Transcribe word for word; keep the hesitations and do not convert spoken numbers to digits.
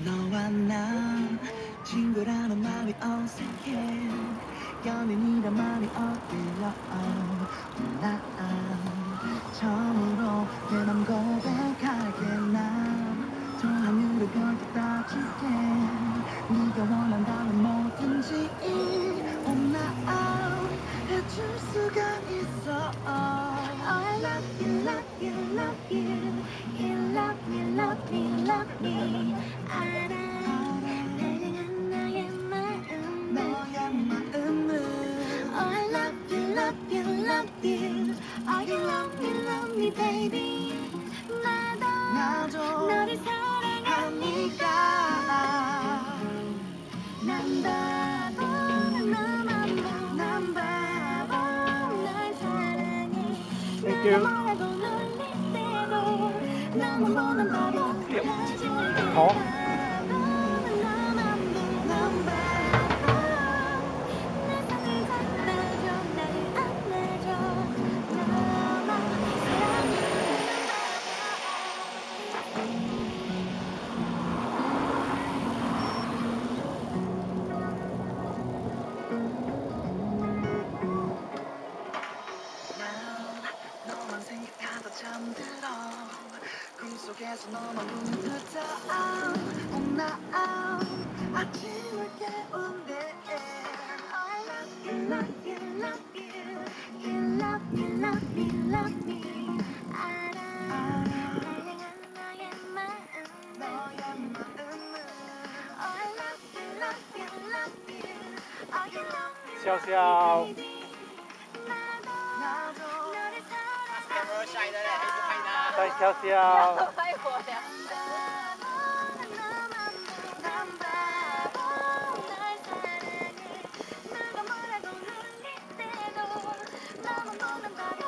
너와 나 친구라는 말이 어색해 연인이란 말이 어울려 나 처음으로 내 맘 고백할게 난 저 하늘을 별도 따줄게 네가 원한다면 뭐든지 all night 해줄 수가 있어 I love you, love you, love you You love me, love me, love me 알아 다양한 나의 마음 너의 마음은 Oh I love you, love you, love you Oh you love me, love me baby 나도, 나도 너를 사랑하니까 난 바보 나만 봐 난 바보 널 사랑해 Thank you. 뭐라고 놀릴 때도 너무 보는 바보 가질게 더? 바보는 너만 봐난 바보 내 손을 잡아줘 나를 안아줘 너만 사랑해 너만 생각하다 잠들어 꿈속에서 너만 꿈틀어 all night 아침을 깨운대 I love you, love you, love you You love me, love me, love me 알아 다양한 나의 마음 너의 마음은 I love you, love you, love you Oh you love me, 笑 love 笑 me baby 나도 너를 사랑해 再笑笑。 拍我呀！ 난 바보 널 사랑해 누가 뭐라고 놀릴 때도 너만 보는 바보